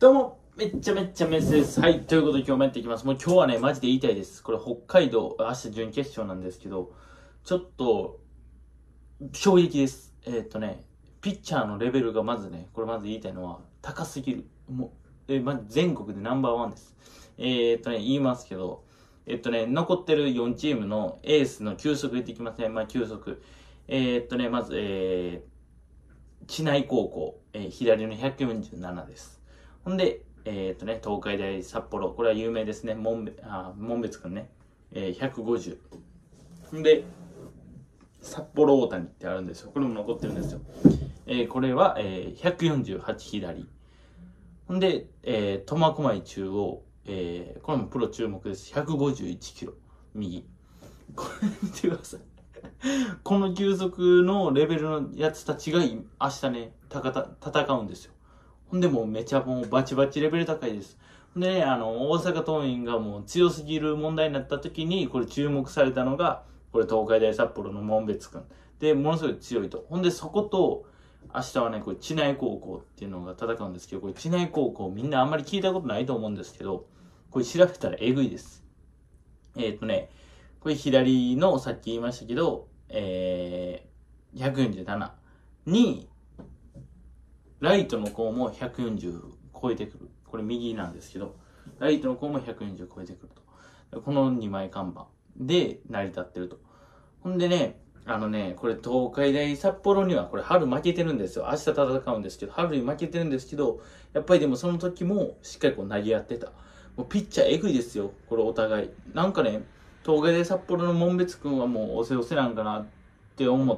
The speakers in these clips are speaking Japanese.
どうも、めっちゃメッセです。はい。ということで今日もやっていきます。もう今日はね、マジで言いたいです。これ北海道、明日準決勝なんですけど、ちょっと、衝撃です。ピッチャーのレベルがまずね、これまず言いたいのは、高すぎる。もう、全国でナンバーワンです。言いますけど、残ってる4チームのエースの球速言っていきますね。球速。まず、知内高校、左の147です。ほんで、東海大札幌、これは有名ですね。門別くんね、150。ほんで、札幌大谷ってあるんですよ。これも残ってるんですよ。これは、148左。ほんで、苫小牧中央、これもプロ注目です。151キロ、右。これ見てください。この球速のレベルのやつたちが明日ね、戦うんですよ。ほんでもうめちゃもうバチバチレベル高いです。ほんでね、大阪桐蔭がもう強すぎる問題になった時に、これ注目されたのが、これ東海大札幌の門別くん。で、ものすごい強いと。ほんでそこと、明日はね、これ知内高校っていうのが戦うんですけど、これ知内高校みんなあんまり聞いたことないと思うんですけど、これ調べたらえぐいです。これ左のさっき言いましたけど、147に、ライトの子も140超えてくる。これ右なんですけど、ライトの子も140超えてくると。この2枚看板で成り立ってると。ほんでね、これ東海大札幌にはこれ春負けてるんですよ。明日戦うんですけど、春に負けてるんですけど、やっぱりでもその時もしっかりこう投げ合ってた。もうピッチャーエグいですよ。これお互い。なんかね、東海大札幌の門別くんはもう押せなんかなって思って、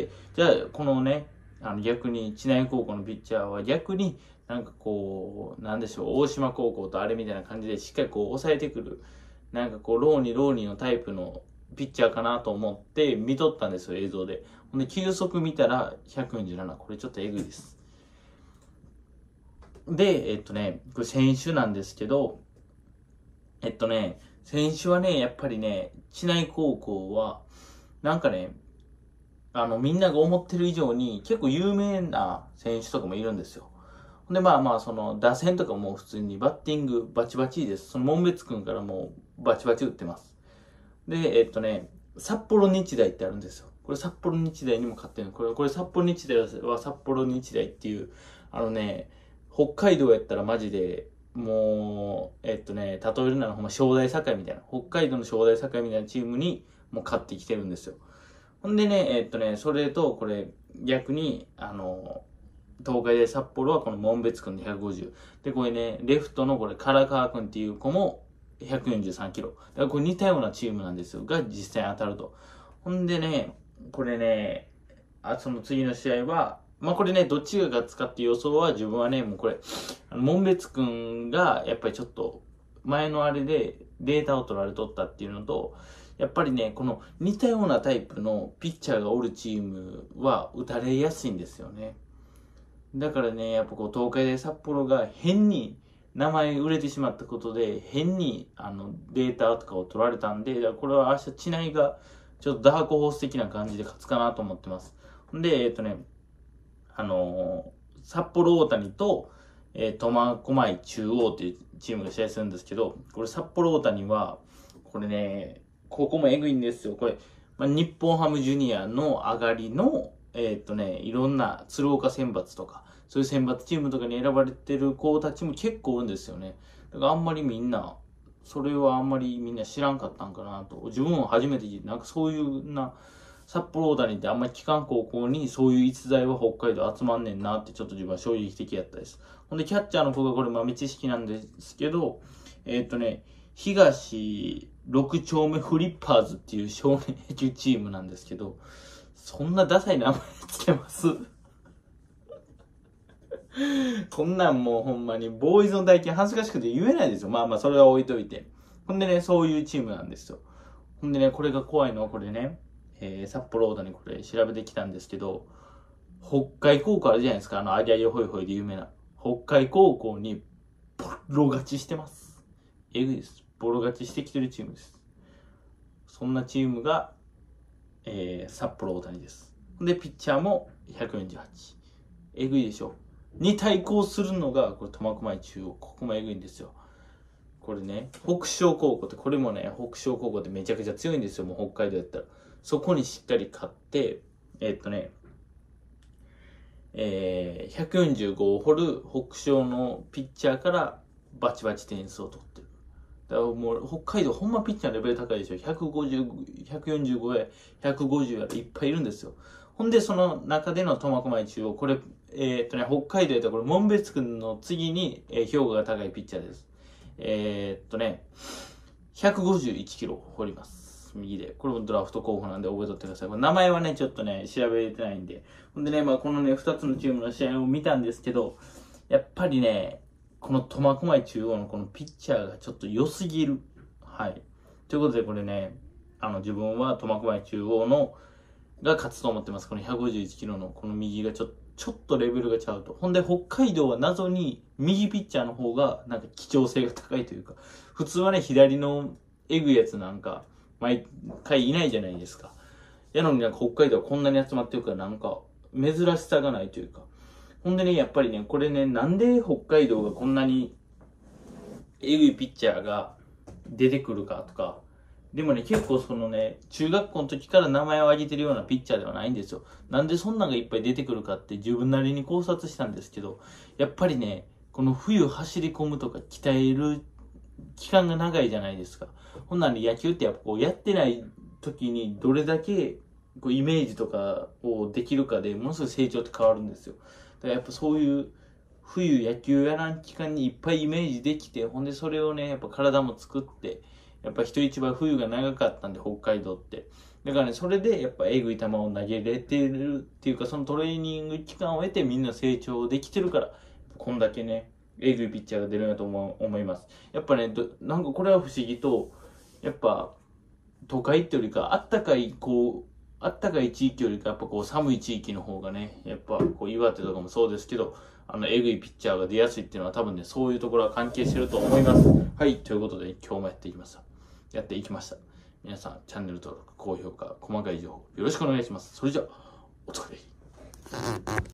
じゃあこのね、逆に知内高校のピッチャーは逆になんかこう、なんでしょう、大島高校とあれみたいな感じでしっかりこう抑えてくる、なんかこう、ローニーのタイプのピッチャーかなと思って見とったんですよ、映像で。ほんで、球速見たら147。これちょっとエグいです。で、これ選手なんですけど、選手はね、やっぱりね、知内高校は、なんかね、みんなが思ってる以上に結構有名な選手とかもいるんですよ。で、その、打線とかも普通にバッティングバチバチです。その、門別くんからもうバチバチ打ってます。で、札幌日大ってあるんですよ。これ札幌日大にも勝ってる。これ札幌日大は札幌日大っていう、北海道やったらマジで、もう、例えるならほんま正代栄みたいな、北海道の正代栄みたいなチームにもう勝ってきてるんですよ。ほんでね、それと、これ、逆に、東海大札幌はこの門別くんで150。で、これね、レフトのこれ、唐川くんっていう子も143キロ。だからこれ似たようなチームなんですよ。が実際当たると。ほんでね、これね、その次の試合は、これね、どっちが勝つかっていう予想は自分はね、もうこれ、門別くんがやっぱりちょっと、前のあれでデータを取られとったっていうのと、やっぱりね、この似たようなタイプのピッチャーがおるチームは打たれやすいんですよね。だからね、やっぱこう東海大札幌が変に名前売れてしまったことで、変にデータとかを取られたんで、これは明日知内がちょっとダークホース的な感じで勝つかなと思ってます。で、札幌大谷と、苫小牧中央っていうチームが試合するんですけど、これ札幌大谷は、これね、ここもエグいんですよ。これ、日本ハムジュニアの上がりの、いろんな鶴岡選抜とか、そういう選抜チームとかに選ばれてる子たちも結構いるんですよね。だからあんまりみんな、それはあんまりみんな知らんかったんかなと。自分も初めて聞いて、なんかそういう札幌大谷ってあんまり機関高校にそういう逸材は北海道集まんねんなってちょっと自分は衝撃的やったです。ほんでキャッチャーの子がこれ豆知識なんですけど、東6丁目フリッパーズっていう少年野球チームなんですけど、そんなダサい名前つけますこんなんもうほんまにボーイズの大金恥ずかしくて言えないですよ。それは置いといて。ほんでね、そういうチームなんですよ。ほんでね、これが怖いのはこれね、札幌大谷これ調べてきたんですけど、北海高校あるじゃないですか。ありゃりゃほいほいで有名な。北海高校にボロ勝ちしてます。えぐいです。ボロ勝ちしてきてるチームです。そんなチームが、札幌大谷です。で、ピッチャーも148。えぐいでしょ。 に対抗するのが、これ苫小牧中央。ここもえぐいんですよ。これね、北昇高校って、これもね、北昇高校ってめちゃくちゃ強いんですよ。もう北海道やったら。そこにしっかり勝って、145を掘る北昇のピッチャーからバチバチ点数を取ってる。だからもう北海道ほんまピッチャーのレベル高いでしょ。145や150やらいっぱいいるんですよ。ほんでその中での苫小牧中央、これ、北海道やったらこれ門別君の次に、評価が高いピッチャーです。151キロ掘ります。右で。これもドラフト候補なんで覚えとってください。これ名前はね、ちょっとね、調べれてないんで。ほんでね、まあこのね、2つのチームの試合を見たんですけど、やっぱりね、この苫小牧中央のこのピッチャーがちょっと良すぎる。はい。ということでこれね、自分は苫小牧中央のが勝つと思ってます。この151キロのこの右がちょっとレベルがちゃうと。ほんで北海道は謎に右ピッチャーの方がなんか貴重性が高いというか、普通はね、左のエグいやつなんか毎回いないじゃないですか。やのになんか北海道はこんなに集まってるからなんか珍しさがないというか。ほんでね、やっぱりね、これね、なんで北海道がこんなにエグいピッチャーが出てくるかとか、でもね、結構そのね、中学校の時から名前を挙げてるようなピッチャーではないんですよ。なんでそんなんがいっぱい出てくるかって自分なりに考察したんですけど、やっぱりね、この冬走り込むとか鍛える期間が長いじゃないですか。ほんなんで野球ってやっぱこうやってない時にどれだけこうイメージとかをできるかでものすごい成長って変わるんですよ。だからやっぱそういう冬野球やらん期間にいっぱいイメージできて、ほんでそれをね、やっぱ体も作って、やっぱ人一倍冬が長かったんで、北海道って。だからね、それでやっぱえぐい球を投げれてるっていうか、そのトレーニング期間を得てみんな成長できてるから、こんだけね、えぐいピッチャーが出るんだと思います。やっぱね、なんかこれは不思議と、やっぱ都会ってよりか、あったかい地域よりか、やっぱこう寒い地域の方がね、やっぱこう岩手とかもそうですけど、えぐいピッチャーが出やすいっていうのは多分ね、そういうところは関係してると思います。はい、ということで今日もやっていきました。やっていきました。皆さん、チャンネル登録、高評価、細かい情報、よろしくお願いします。それじゃあ、お疲れ。